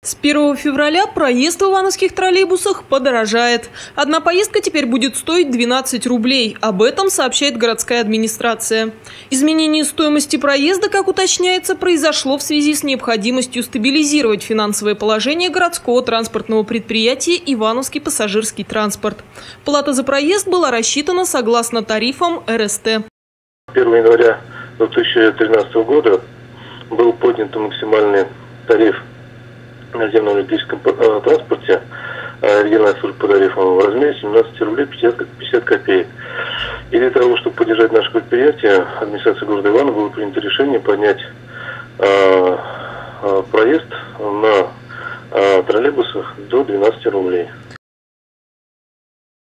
С 1 февраля проезд в ивановских троллейбусах подорожает. Одна поездка теперь будет стоить 12 рублей. Об этом сообщает городская администрация. Изменение стоимости проезда, как уточняется, произошло в связи с необходимостью стабилизировать финансовое положение городского транспортного предприятия «Ивановский пассажирский транспорт». Плата за проезд была рассчитана согласно тарифам РСТ. 1 января 2013 года был поднят максимальный тариф в наземном электрическом транспорте, региональная служба по тарифам, в размере 17 рублей 50 копеек. И для того, чтобы поддержать наше предприятие, администрация города Иваново было принято решение поднять проезд на троллейбусах до 12 рублей.